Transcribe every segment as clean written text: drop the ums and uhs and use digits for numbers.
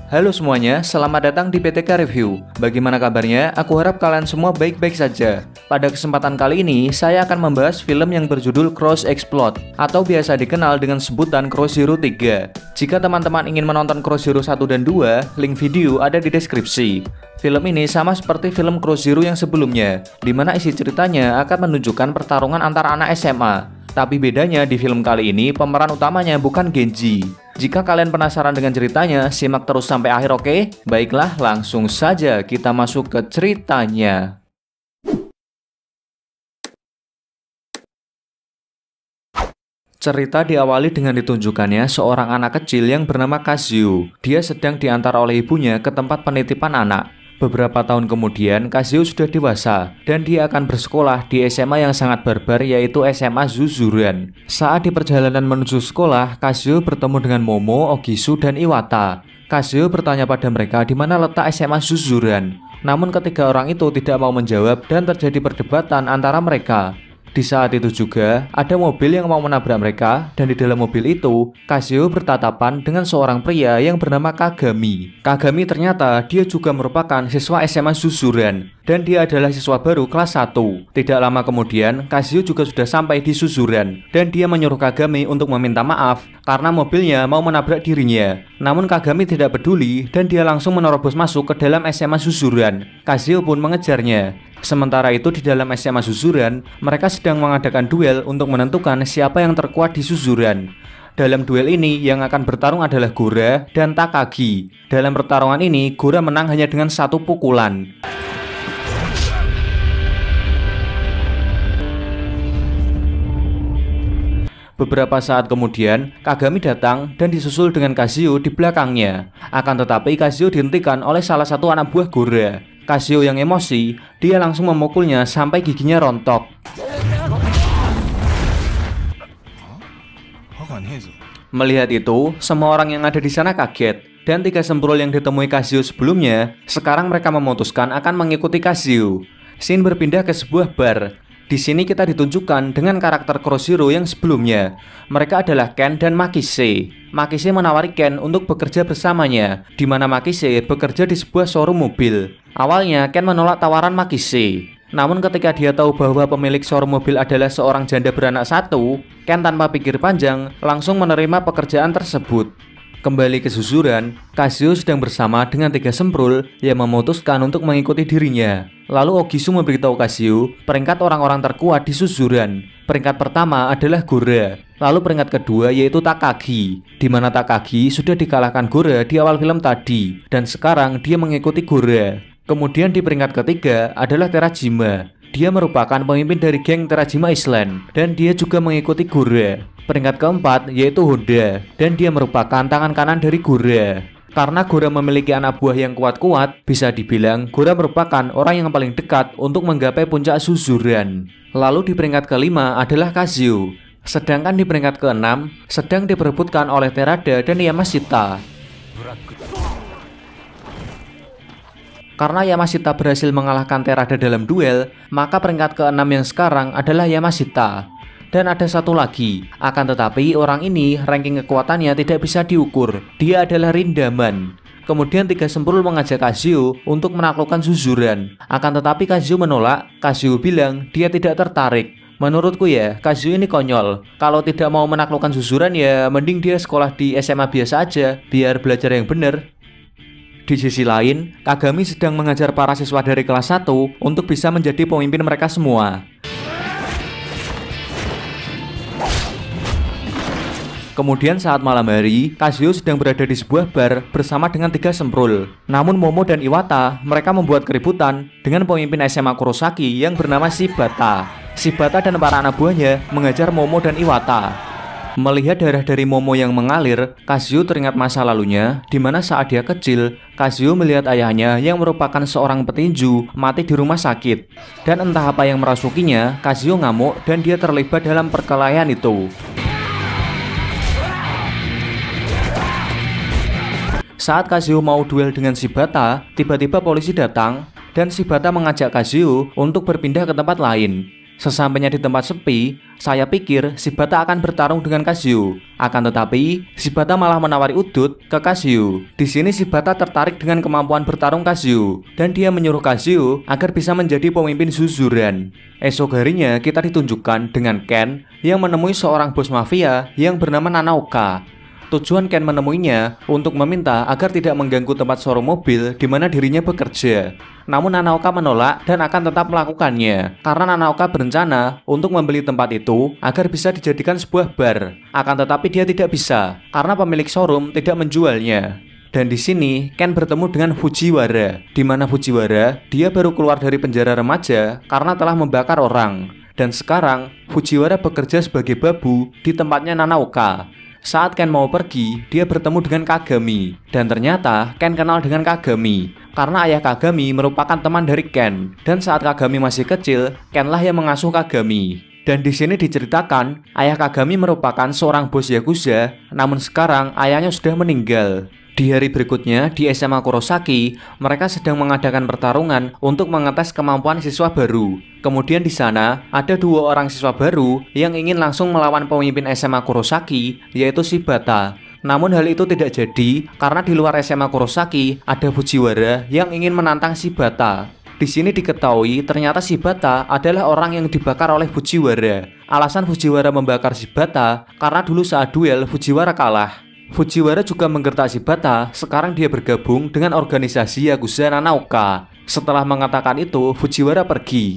Halo semuanya, selamat datang di PTK Review. Bagaimana kabarnya? Aku harap kalian semua baik-baik saja. Pada kesempatan kali ini, saya akan membahas film yang berjudul Cross Explode atau biasa dikenal dengan sebutan Cross Zero 3. Jika teman-teman ingin menonton Cross Zero 1 dan 2, link video ada di deskripsi. Film ini sama seperti film Cross Zero yang sebelumnya, di mana isi ceritanya akan menunjukkan pertarungan antara anak SMA. Tapi bedanya di film kali ini, pemeran utamanya bukan Genji. Jika kalian penasaran dengan ceritanya, simak terus sampai akhir, oke? Baiklah, langsung saja kita masuk ke ceritanya. Cerita diawali dengan ditunjukkannya seorang anak kecil yang bernama Kazuo. Dia sedang diantar oleh ibunya ke tempat penitipan anak. Beberapa tahun kemudian, Kazuo sudah dewasa dan dia akan bersekolah di SMA yang sangat barbar, yaitu SMA Zuzuran. Saat di perjalanan menuju sekolah, Kazuo bertemu dengan Momo, Ogisu, dan Iwata. Kazuo bertanya pada mereka di mana letak SMA Zuzuran. Namun ketiga orang itu tidak mau menjawab dan terjadi perdebatan antara mereka. Di saat itu juga, ada mobil yang mau menabrak mereka, dan di dalam mobil itu, Kazuo bertatapan dengan seorang pria yang bernama Kagami. Kagami ternyata dia juga merupakan siswa SMA Zuzuran, dan dia adalah siswa baru kelas 1. Tidak lama kemudian, Kazuo juga sudah sampai di Zuzuran, dan dia menyuruh Kagami untuk meminta maaf karena mobilnya mau menabrak dirinya. Namun Kagami tidak peduli, dan dia langsung menerobos masuk ke dalam SMA Zuzuran. Kazuo pun mengejarnya. Sementara itu di dalam SMA Zuzuran, mereka sedang mengadakan duel untuk menentukan siapa yang terkuat di Zuzuran. Dalam duel ini yang akan bertarung adalah Gora dan Takagi. Dalam pertarungan ini, Gora menang hanya dengan satu pukulan. Beberapa saat kemudian, Kagami datang dan disusul dengan Kazuo di belakangnya. Akan tetapi Kazuo dihentikan oleh salah satu anak buah Gora. Kazuo yang emosi, dia langsung memukulnya sampai giginya rontok. Melihat itu, semua orang yang ada di sana kaget. Dan tiga semprul yang ditemui Kazuo sebelumnya, sekarang mereka memutuskan akan mengikuti Kazuo. Scene berpindah ke sebuah bar. Di sini kita ditunjukkan dengan karakter Cross Zero yang sebelumnya. Mereka adalah Ken dan Makise. Makise menawari Ken untuk bekerja bersamanya, di mana Makise bekerja di sebuah showroom mobil. Awalnya Ken menolak tawaran Makise. Namun ketika dia tahu bahwa pemilik showroom mobil adalah seorang janda beranak satu, Ken tanpa pikir panjang langsung menerima pekerjaan tersebut. Kembali ke Zuzuran, Kazuo sedang bersama dengan tiga semprul yang memutuskan untuk mengikuti dirinya. Lalu Ogisu memberitahu Kazuo peringkat orang-orang terkuat di Zuzuran. Peringkat pertama adalah Gora, lalu peringkat kedua yaitu Takagi, di mana Takagi sudah dikalahkan Gora di awal film tadi, dan sekarang dia mengikuti Gora. Kemudian di peringkat ketiga adalah Terajima. Dia merupakan pemimpin dari geng Terajima Island, dan dia juga mengikuti Gora. Peringkat keempat yaitu Honda, dan dia merupakan tangan kanan dari Gora. Karena Gora memiliki anak buah yang kuat-kuat, bisa dibilang Gora merupakan orang yang paling dekat untuk menggapai puncak Zuzuran. Lalu di peringkat kelima adalah Kazuo. Sedangkan di peringkat keenam sedang diperebutkan oleh Terada dan Yamashita. Karena Yamashita berhasil mengalahkan Terada dalam duel, maka peringkat keenam yang sekarang adalah Yamashita. Dan ada satu lagi, akan tetapi orang ini ranking kekuatannya tidak bisa diukur. Dia adalah Rindaman. Kemudian tiga semprul mengajak Kazuo untuk menaklukkan Zuzuran. Akan tetapi Kazuo menolak. Kazuo bilang dia tidak tertarik. Menurutku ya, Kazuo ini konyol. Kalau tidak mau menaklukkan Zuzuran ya mending dia sekolah di SMA biasa aja, biar belajar yang bener. Di sisi lain, Kagami sedang mengajar para siswa dari kelas 1 untuk bisa menjadi pemimpin mereka semua. Kemudian saat malam hari, Kazuo sedang berada di sebuah bar bersama dengan tiga semprul. Namun Momo dan Iwata, mereka membuat keributan dengan pemimpin SMA Kurosaki yang bernama Shibata. Shibata dan para anak buahnya mengajar Momo dan Iwata. Melihat darah dari Momo yang mengalir, Kazuo teringat masa lalunya, di mana saat dia kecil, Kazuo melihat ayahnya yang merupakan seorang petinju mati di rumah sakit. Dan entah apa yang merasukinya, Kazuo ngamuk dan dia terlibat dalam perkelahian itu. Saat Kazuo mau duel dengan Shibata, tiba-tiba polisi datang dan Shibata mengajak Kazuo untuk berpindah ke tempat lain. Sesampainya di tempat sepi, saya pikir Shibata akan bertarung dengan Kazuyo. Akan tetapi, Shibata malah menawari udut ke Kazuyo. Di sini Shibata tertarik dengan kemampuan bertarung Kazuyo, dan dia menyuruh Kazuyo agar bisa menjadi pemimpin Suzuran. Esok harinya kita ditunjukkan dengan Ken yang menemui seorang bos mafia yang bernama Nanaoka. Tujuan Ken menemuinya untuk meminta agar tidak mengganggu tempat showroom mobil di mana dirinya bekerja. Namun Nanaoka menolak dan akan tetap melakukannya karena Nanaoka berencana untuk membeli tempat itu agar bisa dijadikan sebuah bar. Akan tetapi dia tidak bisa karena pemilik showroom tidak menjualnya. Dan di sini Ken bertemu dengan Fujiwara, di mana Fujiwara dia baru keluar dari penjara remaja karena telah membakar orang. Dan sekarang Fujiwara bekerja sebagai babu di tempatnya Nanaoka. Saat Ken mau pergi, dia bertemu dengan Kagami. Dan ternyata Ken kenal dengan Kagami karena ayah Kagami merupakan teman dari Ken. Dan saat Kagami masih kecil, Kenlah yang mengasuh Kagami. Dan di sini diceritakan, ayah Kagami merupakan seorang bos Yakuza, namun sekarang ayahnya sudah meninggal. Di hari berikutnya, di SMA Kurosaki, mereka sedang mengadakan pertarungan untuk mengetes kemampuan siswa baru. Kemudian di sana, ada 2 orang siswa baru yang ingin langsung melawan pemimpin SMA Kurosaki, yaitu Shibata. Namun hal itu tidak jadi, karena di luar SMA Kurosaki, ada Fujiwara yang ingin menantang Shibata. Di sini diketahui ternyata Shibata adalah orang yang dibakar oleh Fujiwara. Alasan Fujiwara membakar Shibata, karena dulu saat duel Fujiwara kalah. Fujiwara juga menggertak Shibata, sekarang dia bergabung dengan organisasi Yakuza Nanaoka. Setelah mengatakan itu, Fujiwara pergi.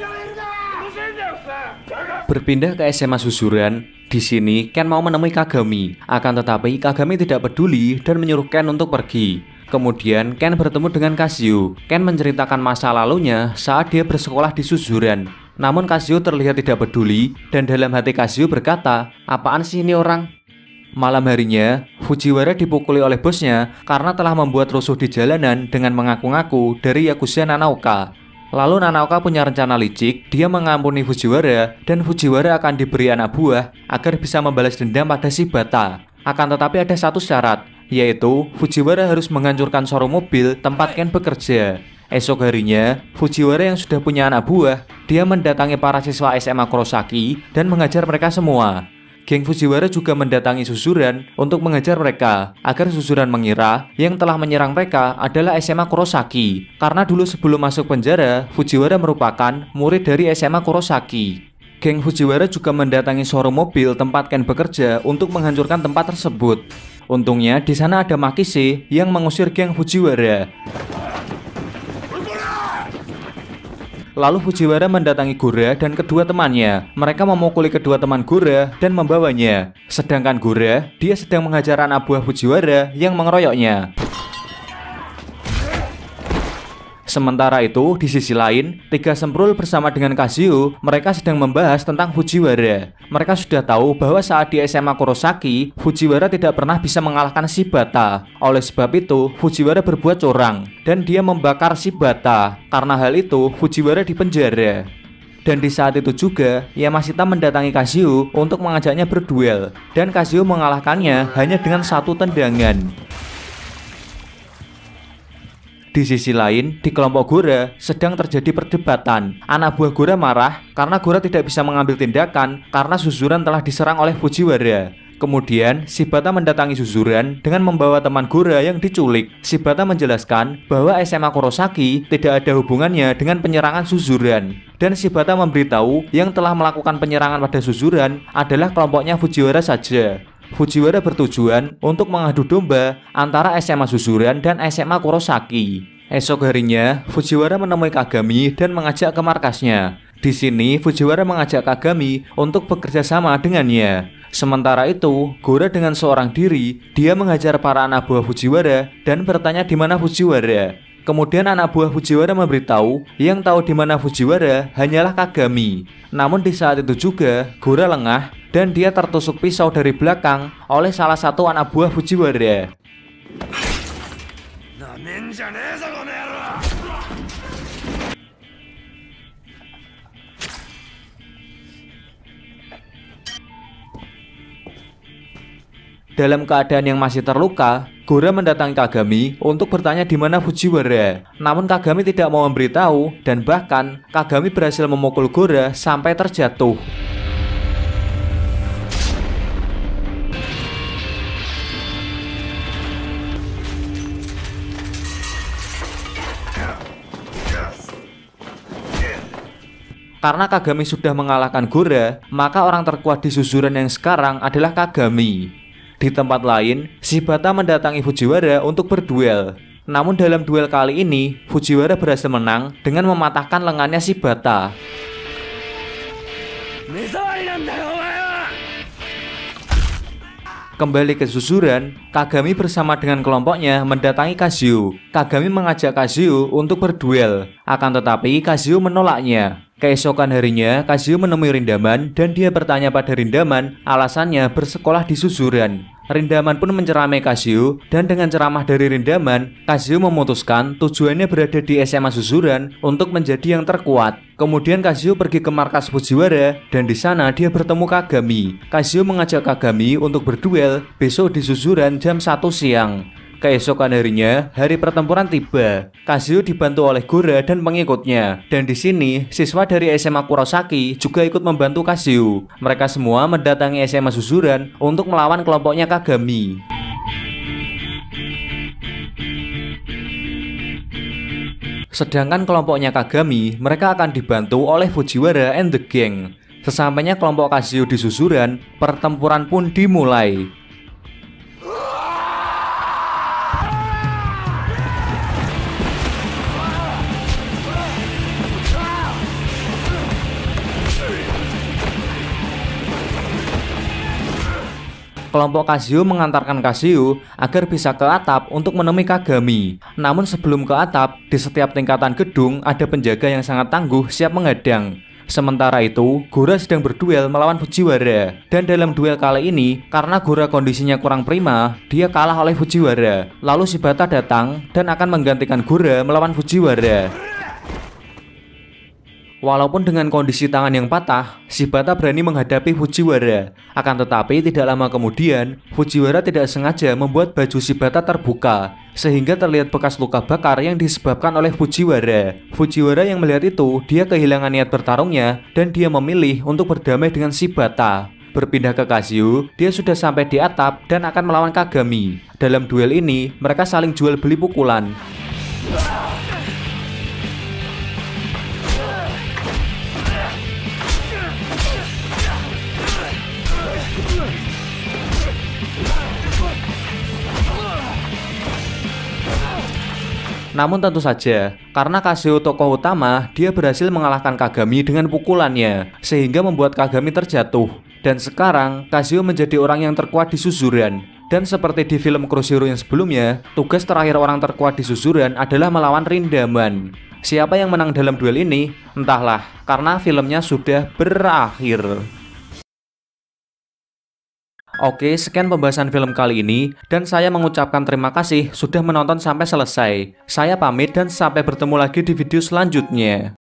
Berpindah ke SMA Suzuran, di sini Ken mau menemui Kagami. Akan tetapi Kagami tidak peduli dan menyuruh Ken untuk pergi. Kemudian Ken bertemu dengan Kazuyo. Ken menceritakan masa lalunya saat dia bersekolah di Suzuran. Namun Kazuyo terlihat tidak peduli dan dalam hati Kazuyo berkata, "Apaan sih ini orang?" Malam harinya, Fujiwara dipukuli oleh bosnya karena telah membuat rusuh di jalanan dengan mengaku-ngaku dari Yakuza Nanaoka. Lalu Nanaoka punya rencana licik, dia mengampuni Fujiwara dan Fujiwara akan diberi anak buah agar bisa membalas dendam pada Shibata. Akan tetapi ada satu syarat, yaitu Fujiwara harus menghancurkan showroom mobil tempat Ken bekerja. Esok harinya, Fujiwara yang sudah punya anak buah, dia mendatangi para siswa SMA Kurosaki dan mengajar mereka semua. Geng Fujiwara juga mendatangi Suzuran untuk mengejar mereka, agar Suzuran mengira yang telah menyerang mereka adalah SMA Kurosaki. Karena dulu sebelum masuk penjara, Fujiwara merupakan murid dari SMA Kurosaki. Geng Fujiwara juga mendatangi showroom mobil tempat Ken bekerja untuk menghancurkan tempat tersebut. Untungnya di sana ada Makise yang mengusir geng Fujiwara. Lalu Fujiwara mendatangi Gora dan kedua temannya. Mereka memukuli kedua teman Gora dan membawanya. Sedangkan Gora, dia sedang menghajar anak buah Fujiwara yang mengeroyoknya. Sementara itu, di sisi lain, Tiga Semprul bersama dengan Kazuyo, mereka sedang membahas tentang Fujiwara. Mereka sudah tahu bahwa saat di SMA Kurosaki, Fujiwara tidak pernah bisa mengalahkan Shibata. Oleh sebab itu, Fujiwara berbuat curang, dan dia membakar Shibata. Karena hal itu, Fujiwara dipenjara. Dan di saat itu juga, Yamashita mendatangi Kazuyo untuk mengajaknya berduel, dan Kazuyo mengalahkannya hanya dengan 1 tendangan. Di sisi lain, di kelompok Gora sedang terjadi perdebatan. Anak buah Gora marah karena Gora tidak bisa mengambil tindakan karena Suzuran telah diserang oleh Fujiwara. Kemudian, Shibata mendatangi Suzuran dengan membawa teman Gora yang diculik. Shibata menjelaskan bahwa SMA Kurosaki tidak ada hubungannya dengan penyerangan Suzuran. Dan Shibata memberitahu yang telah melakukan penyerangan pada Suzuran adalah kelompoknya Fujiwara saja. Fujiwara bertujuan untuk mengadu domba antara SMA Suzuran dan SMA Kurosaki. Esok harinya, Fujiwara menemui Kagami dan mengajak ke markasnya. Di sini, Fujiwara mengajak Kagami untuk bekerja sama dengannya. Sementara itu, Gora dengan seorang diri, dia menghajar para anak buah Fujiwara dan bertanya di mana Fujiwara. Kemudian anak buah Fujiwara memberitahu yang tahu di mana Fujiwara hanyalah Kagami. Namun di saat itu juga, Gora lengah dan dia tertusuk pisau dari belakang oleh salah satu anak buah Fujiwara. Dalam keadaan yang masih terluka, Gora mendatangi Kagami untuk bertanya di mana Fujiwara. Namun Kagami tidak mau memberitahu dan bahkan Kagami berhasil memukul Gora sampai terjatuh. Karena Kagami sudah mengalahkan Gora, maka orang terkuat di susuran yang sekarang adalah Kagami. Di tempat lain, Shibata mendatangi Fujiwara untuk berduel. Namun dalam duel kali ini, Fujiwara berhasil menang dengan mematahkan lengannya Shibata. Kembali ke susuran, Kagami bersama dengan kelompoknya mendatangi Kazuo. Kagami mengajak Kazuo untuk berduel, akan tetapi Kazuo menolaknya. Keesokan harinya, Kazuo menemui Rindaman dan dia bertanya pada Rindaman alasannya bersekolah di susuran. Rindaman pun menceramai Kazuo dan dengan ceramah dari Rindaman, Kazuo memutuskan tujuannya berada di SMA susuran untuk menjadi yang terkuat. Kemudian Kazuo pergi ke markas Fujiwara dan di sana dia bertemu Kagami. Kazuo mengajak Kagami untuk berduel besok di susuran jam 1 siang. Keesokan harinya, hari pertempuran tiba. Kazuo dibantu oleh Gora dan pengikutnya. Dan di sini, siswa dari SMA Kurosaki juga ikut membantu Kazuo. Mereka semua mendatangi SMA susuran untuk melawan kelompoknya Kagami. Sedangkan kelompoknya Kagami, mereka akan dibantu oleh Fujiwara and the Gang. Sesampainya kelompok Kazuo di susuran, pertempuran pun dimulai. Kelompok Kazuo mengantarkan Kazuo agar bisa ke atap untuk menemui Kagami. Namun sebelum ke atap, di setiap tingkatan gedung ada penjaga yang sangat tangguh siap menghadang. Sementara itu, Gora sedang berduel melawan Fujiwara. Dan dalam duel kali ini, karena Gora kondisinya kurang prima, dia kalah oleh Fujiwara. Lalu Shibata datang dan akan menggantikan Gora melawan Fujiwara. Walaupun dengan kondisi tangan yang patah, Shibata berani menghadapi Fujiwara. Akan tetapi tidak lama kemudian, Fujiwara tidak sengaja membuat baju Shibata terbuka, sehingga terlihat bekas luka bakar yang disebabkan oleh Fujiwara. Fujiwara yang melihat itu, dia kehilangan niat bertarungnya dan dia memilih untuk berdamai dengan Shibata. Berpindah ke Kazuo, dia sudah sampai di atap dan akan melawan Kagami. Dalam duel ini, mereka saling jual beli pukulan. Namun tentu saja, karena Kazuo tokoh utama, dia berhasil mengalahkan Kagami dengan pukulannya, sehingga membuat Kagami terjatuh. Dan sekarang, Kazuo menjadi orang yang terkuat di susuran. Dan seperti di film Kuroshiro yang sebelumnya, tugas terakhir orang terkuat di susuran adalah melawan Rindaman. Siapa yang menang dalam duel ini? Entahlah, karena filmnya sudah berakhir. Oke, sekian pembahasan film kali ini, dan saya mengucapkan terima kasih sudah menonton sampai selesai. Saya pamit dan sampai bertemu lagi di video selanjutnya.